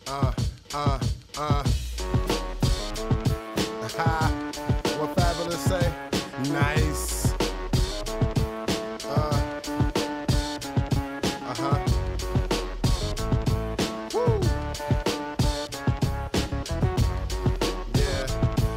uh, uh, uh. What Fabulous say? Nice. Woo. Yeah.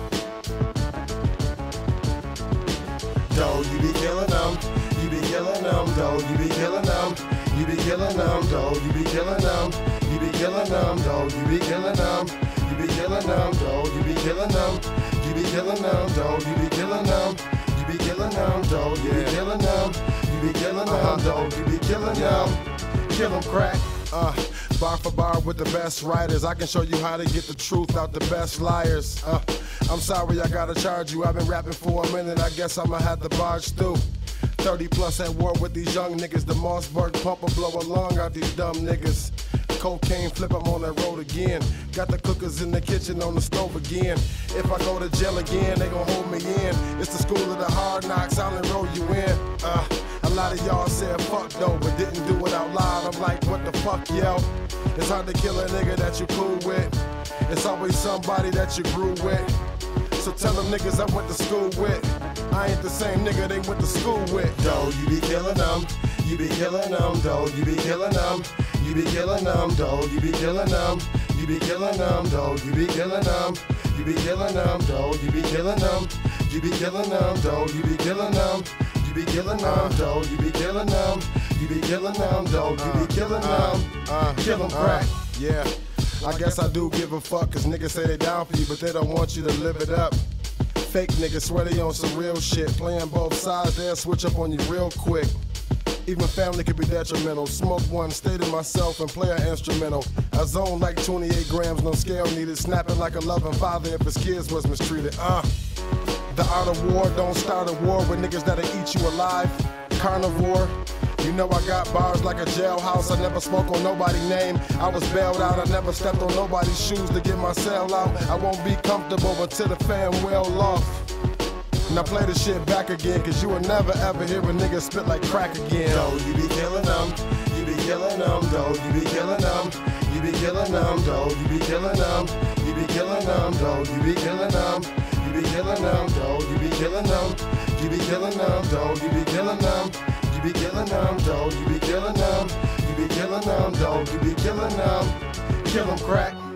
Doe, you be killing them. You be killing them. Doe, you be killing them. You be killing them. Doe, you be killing them. You be killing them. Doe, you be killing them. You be killing them. Doe, you be killing them. You be killing them. Doe, you be killing them. You be killing them. Doe, you be killing them. You be killing them. Doe, you be killing them. Kill them crack. Bar for bar with the best writers. I can show you how to get the truth out the best liars. I'm sorry I gotta charge you. I've been rapping for a minute. I guess I'ma have to barge through. 30 plus at war with these young niggas. The Mossberg pump will blow a lung out these dumb niggas. Cocaine flip, I'm on that road again. Got the cookers in the kitchen on the stove again. If I go to jail again, they gon' hold me in. It's the school of the hard knocks, I'll enroll you in. A lot of y'all said fuck though, but didn't do it out loud. I'm like, what the fuck, yo? It's hard to kill a nigga that you cool with. It's always somebody that you grew with. So tell them niggas I went to school with. I ain't the same nigga they went to school with. Doe, you be killing them. You be killing them. Doe, you be killing them. You be killing them. Doe, you be killing them. You be killing them. Doe, you be killing them. You be killing them. Doe, you be killing them. You be killing them. Doe, you be killing them. You be killing them. Doe, you be killing them. You be killing them. Doe, you be killing them. Kill them crack. Yeah. I guess I do give a fuck, cause niggas say they down for you, but they don't want you to live it up. Fake niggas swear they on some real shit. Playing both sides, they'll switch up on you real quick. Even family could be detrimental. Smoke one, stay to myself and play an instrumental. I zone like 28 grams, no scale needed. Snapping like a loving father if his kids was mistreated. The art of war, don't start a war with niggas that'll eat you alive. Carnivore. You know I got bars like a jailhouse. I never spoke on nobody's name. I was bailed out. I never stepped on nobody's shoes to get my cell out. I won't be comfortable until the fam well off. Now play the shit back again, cause you will never ever hear a nigga spit like crack again. Doe, you be killing them. You be killing them. Doe, you be killing them. You be killing them. Doe, you be killing them. You be killing them. Doe, you be killing them. You be killing them. Doe, you be killing them. You be killing them. Doe, you be killing them. You be killing them, Doe, you be killing them. You be killing them, Doe, you be killing them. Kill them crack.